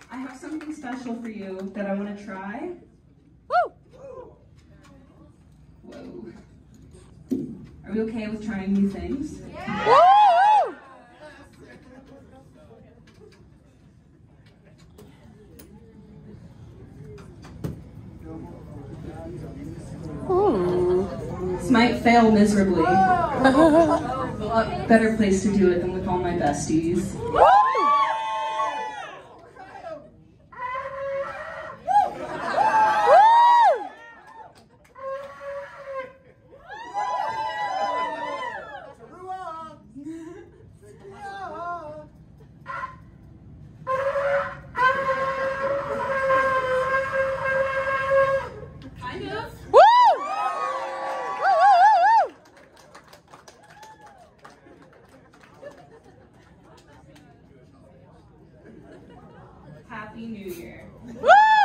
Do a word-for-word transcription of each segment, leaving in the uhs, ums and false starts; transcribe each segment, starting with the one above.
I have something special for you that I want to try. Woo! Whoa. Are we okay with trying new things? Yeah! Woo! This might fail miserably. A better place to do it than with all my besties. Happy New Year. Woo!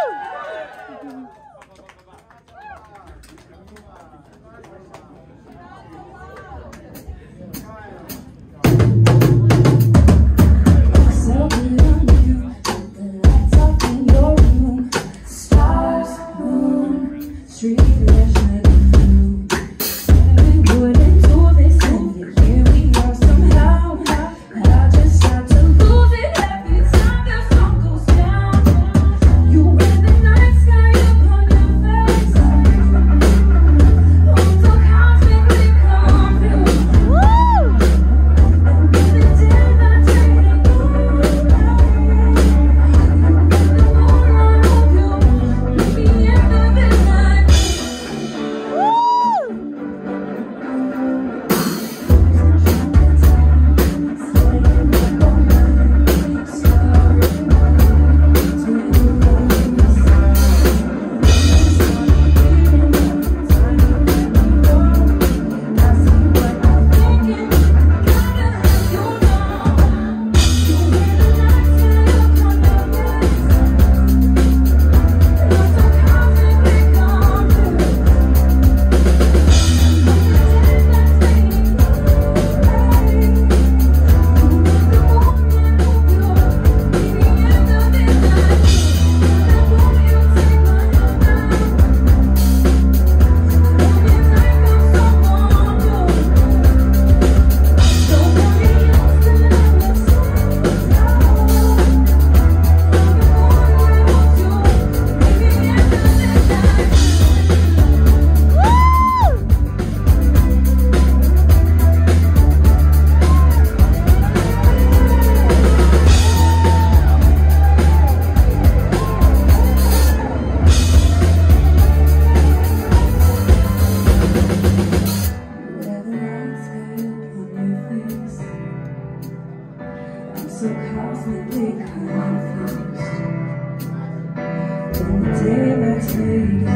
So cosmically confused. In the day that's made